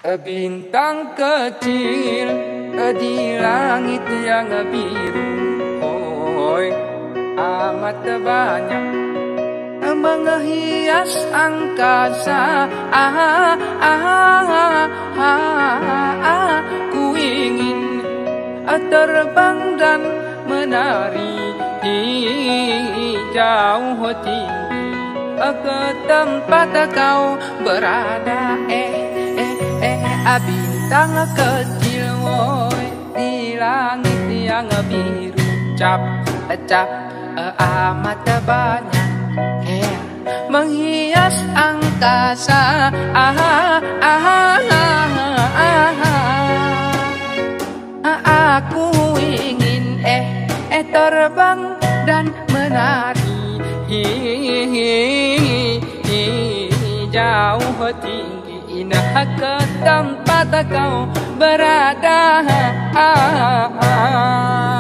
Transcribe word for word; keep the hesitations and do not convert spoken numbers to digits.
Bintang kecil di langit yang biru, oi, amat banyak menghias angkasa. Ah, ah, ah, ah, ah, ku ingin terbang dan menari jauh tinggi ke tempat kau berada. Eh, eh, eh, bintang kecil, woi, di langit yang biru, cap, cap, amat banyak, eh, menghias angkasa. Ah, ah, ah, ah, ah, aku ingin eh, eh terbang dan menari jauh tinggi nah ke tempat kau berada. Ah, ah, ah.